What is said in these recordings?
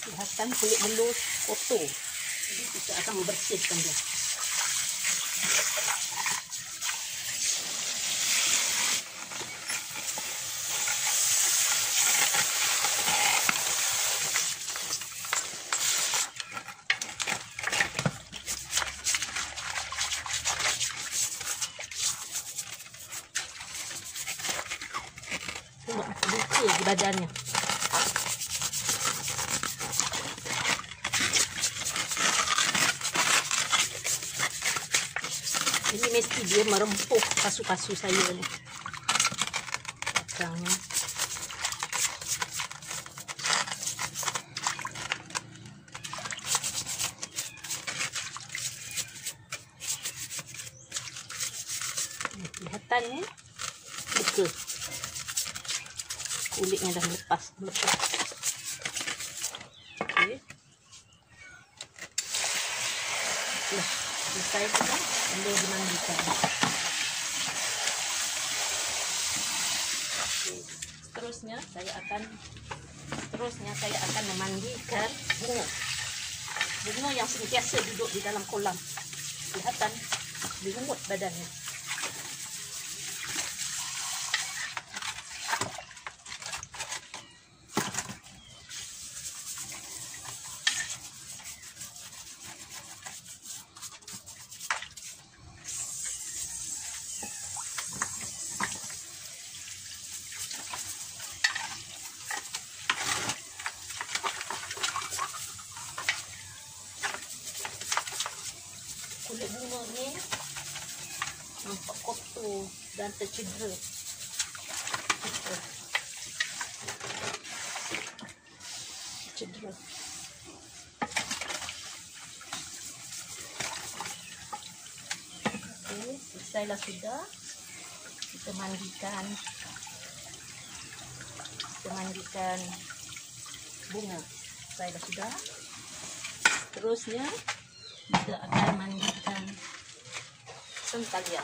Kelihatan kulit telur kotor. Jadi kita akan membersihkan dia. Tengok luka di badannya. Ini mesti dia merempuh pasu-pasu saya ni. Belakangnya. Kelihatan ni luka. Kulitnya dah melepas. Okey. Dah selesai sudah. Boleh dimandikan. Okay. Seterusnya saya akan memandikan bunga yang sentiasa duduk di dalam kolam. Kelihatan lumut badannya. Kulit bunga ni nampak kotor dan tercedera. Okey, selesailah sudah. Kita mandikan bunga. Selesailah sudah. Terusnya kita akan mandikan Santallia.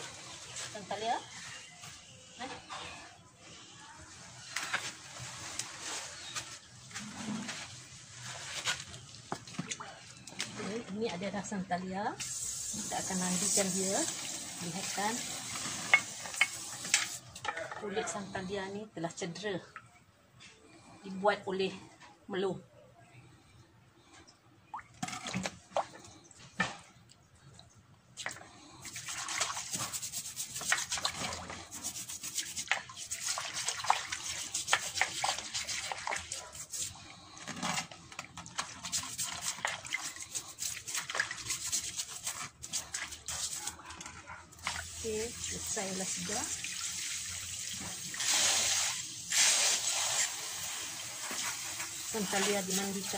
Ini adalah Santallia. Kita akan mandikan dia. Lihatkan kulit Santallia ni telah cedera dibuat oleh meluh. Okey, selesailah sudah. Santallia dimandikan.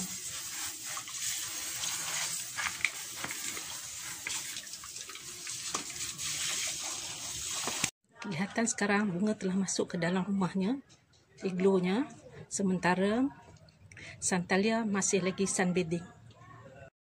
Kelihatan sekarang bunga telah masuk ke dalam rumahnya, iglonya. Sementara Santallia masih lagi sunbathing.